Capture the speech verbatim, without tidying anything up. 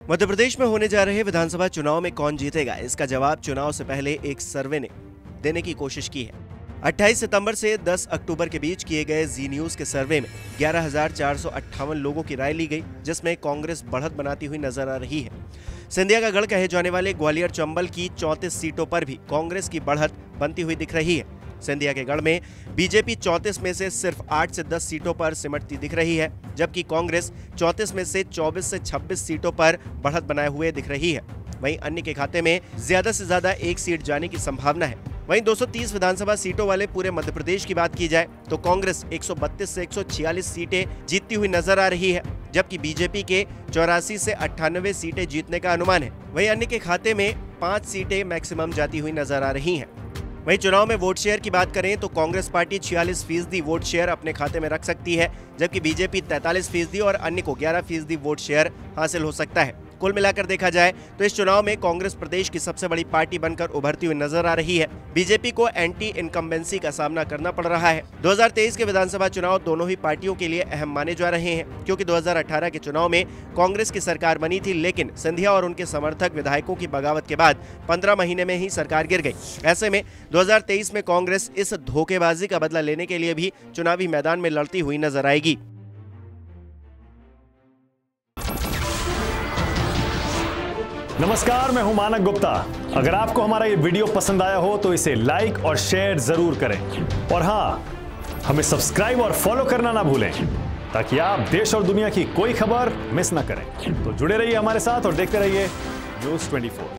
मध्य प्रदेश में होने जा रहे विधानसभा चुनाव में कौन जीतेगा, इसका जवाब चुनाव से पहले एक सर्वे ने देने की कोशिश की है। अट्ठाईस सितंबर से दस अक्टूबर के बीच किए गए जी न्यूज के सर्वे में ग्यारह हजार चार सौ अट्ठावन लोगों की राय ली गई, जिसमें कांग्रेस बढ़त बनाती हुई नजर आ रही है। सिंधिया का गढ़ कहे जाने वाले ग्वालियर चंबल की चौंतीस सीटों पर भी कांग्रेस की बढ़त बनती हुई दिख रही है। सिंधिया के गढ़ में बीजेपी चौंतीस में से सिर्फ आठ से दस सीटों पर सिमटती दिख रही है, जबकि कांग्रेस चौंतीस में से चौबीस से छब्बीस सीटों पर बढ़त बनाए हुए दिख रही है। वहीं अन्य के खाते में ज्यादा से ज्यादा एक सीट जाने की संभावना है। वहीं दो सौ तीस विधानसभा सीटों वाले पूरे मध्य प्रदेश की बात की जाए तो कांग्रेस एक सौ बत्तीस से एक सौ छियालीस सीटें जीतती हुई नजर आ रही है, जबकि बीजेपी के चौरासी से अट्ठानवे सीटें जीतने का अनुमान है। वहीं अन्य के खाते में पांच सीटें मैक्सिमम जाती हुई नजर आ रही हैं। वहीं चुनाव में वोट शेयर की बात करें तो कांग्रेस पार्टी छियालीस फीसदी वोट शेयर अपने खाते में रख सकती है, जबकि बीजेपी तैंतालीस फीसदी और अन्य को ग्यारह फीसदी वोट शेयर हासिल हो सकता है। कुल मिलाकर देखा जाए तो इस चुनाव में कांग्रेस प्रदेश की सबसे बड़ी पार्टी बनकर उभरती हुई नजर आ रही है। बीजेपी को एंटी इनकम्बेंसी का सामना करना पड़ रहा है। दो हज़ार तेईस के विधानसभा चुनाव दोनों ही पार्टियों के लिए अहम माने जा रहे हैं, क्योंकि दो हज़ार अठारह के चुनाव में कांग्रेस की सरकार बनी थी, लेकिन सिंधिया और उनके समर्थक विधायकों की बगावत के बाद पंद्रह महीने में ही सरकार गिर गई। ऐसे में दो हज़ार तेईस में कांग्रेस इस धोखेबाजी का बदला लेने के लिए भी चुनावी मैदान में लड़ती हुई नजर आएगी। नमस्कार, मैं हूं मानक गुप्ता। अगर आपको हमारा ये वीडियो पसंद आया हो तो इसे लाइक और शेयर जरूर करें, और हां, हमें सब्सक्राइब और फॉलो करना ना भूलें, ताकि आप देश और दुनिया की कोई खबर मिस ना करें। तो जुड़े रहिए हमारे साथ और देखते रहिए न्यूज़ चौबीस।